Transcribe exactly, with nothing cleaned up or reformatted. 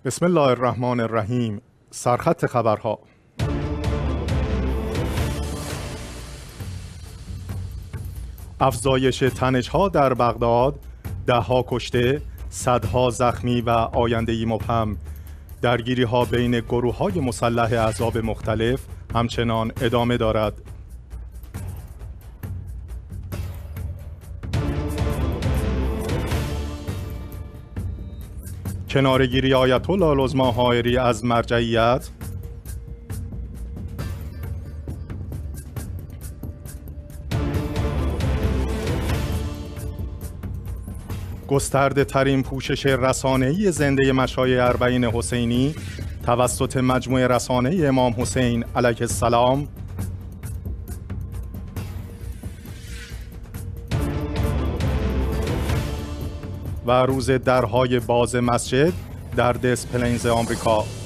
بسم الله الرحمن الرحیم. سرخط خبرها. افزایش تنش‌ها در بغداد، ده‌ها کشته، صدها زخمی و آینده‌ای مبهم. درگیری‌ها بین گروه‌های مسلح احزاب مختلف همچنان ادامه دارد. کناره‌گیری آیت الله العظمی حائری از مرجعیت، گسترده ترین پوشش رسانه‌ای زنده مشایع اربعین حسینی توسط مجموعه رسانه امام حسین علیه السلام، و روز درهای باز مسجد در دس پلینز آمریکا.